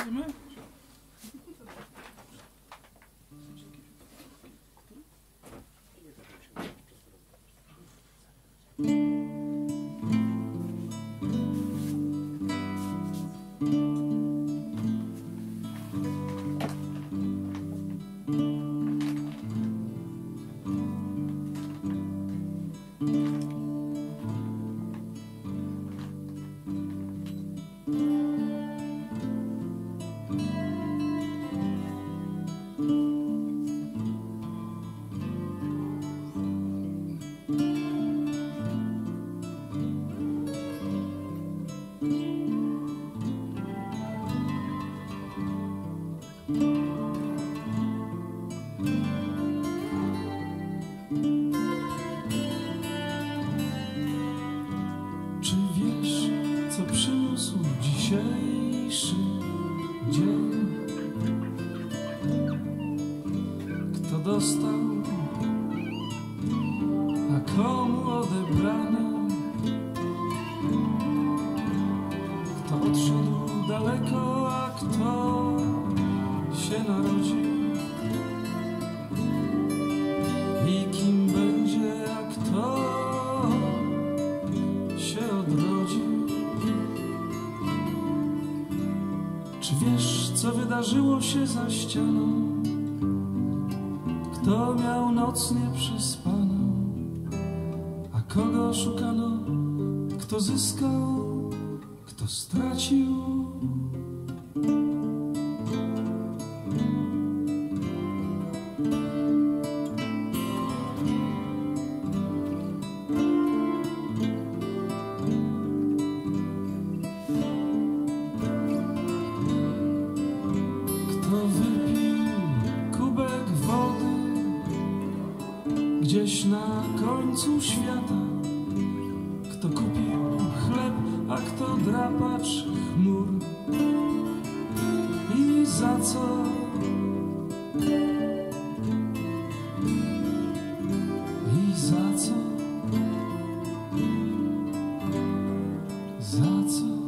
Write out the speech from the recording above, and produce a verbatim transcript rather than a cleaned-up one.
Idziemy? Czy wiesz, co przyniósł dzisiejszy dzień? Kto dostał, a komu odebrano? Kto odszedł daleko, a kto się narodził? I kim będzie, a kto się odrodził? Czy wiesz, co wydarzyło się za ścianą? Kto miał noc nieprzespaną, a kogo oszukano? Kto zyskał, kto stracił? Kto wypił kubek wody gdzieś na końcu świata? Kto kupił chleb, a kto drapacz chmur? I za co? I za co? Za co?